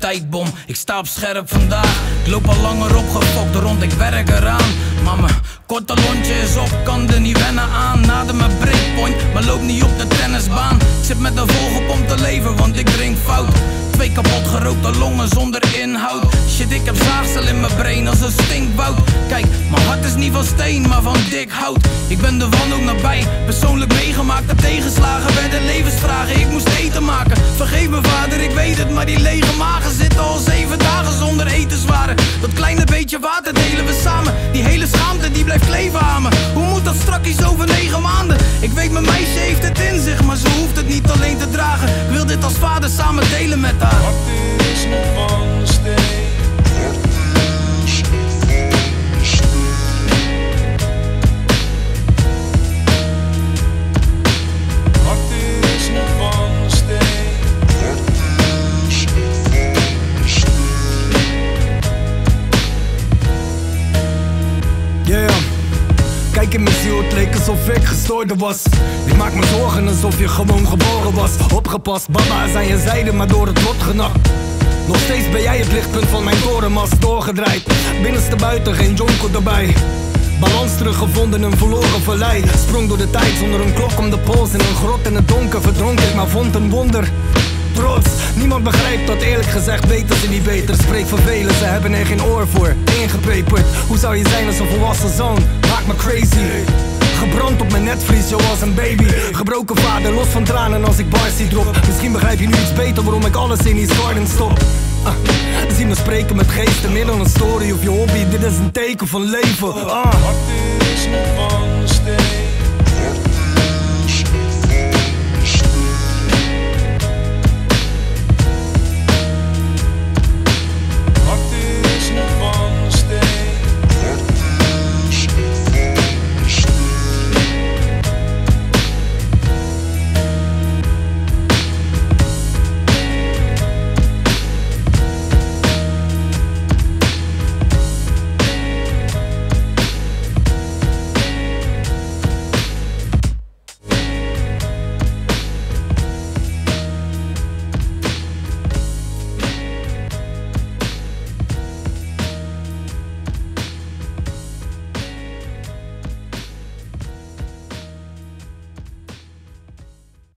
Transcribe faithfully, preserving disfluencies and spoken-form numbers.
tijdbom. Ik sta op scherp vandaag. Ik loop al langer opgefokt rond, ik werk eraan. Maar mijn korte lontje is op, kan er niet wennen aan. Nader mijn breakpoint, maar loop niet op de tennisbaan. Ik zit met een volgepompt leven, want ik drink fout. Twee kapot gerookte longen zonder inhoud. Shit, ik heb zaagsel in mijn brain als een stinkbout. Kijk, mijn hart is niet van steen, maar van dik hout. Ik ben de wanhoop nabij, persoonlijk meegemaakt. De tegenslagen werden levensvragen, ik moest eten maken. Vergeef me vader, ik weet het, maar die lege magen zitten al zeven dagen zonder etenswaren. Dat kleine beetje water delen we samen. Die hele schaamte die blijft kleven aan me. Hoe moet dat strakjes over negen maanden? Ik weet mijn meisje heeft het in zich, maar ze hoeft het niet alleen te dragen. Ik wil dit als vader samen delen met haar. Hart is nog van steen. Hart is nog van steen. Yeah, kijk in mijn ziel, het leek alsof ik gestoord was. Ik maak me zorgen alsof je gewoon geboren was. Opgepast, baba is aan je zijde, maar door het lot genakt. Nog steeds ben jij het lichtpunt van mijn torenmast doorgedraaid. Binnenste buiten, geen jonko erbij. Balans teruggevonden, een verloren vallei. Sprong door de tijd zonder een klok om de pols. In een grot in het donker verdronk ik, maar vond een wonder. Trots, niemand begrijpt dat, eerlijk gezegd weten ze niet beter. Spreek vervelen, ze hebben er geen oor voor. Ingepeperd, hoe zou je zijn als een volwassen zoon? Maak me crazy. Gebrand op mijn netvlies, yo als een baby. Gebroken vader, los van tranen als ik bars zie drop. Misschien begrijp je nu iets beter waarom ik alles in die garden stop. uh, Zie me spreken met geesten, meer dan een story of je hobby. Dit is een teken van leven. uh. Hart is nog van steen.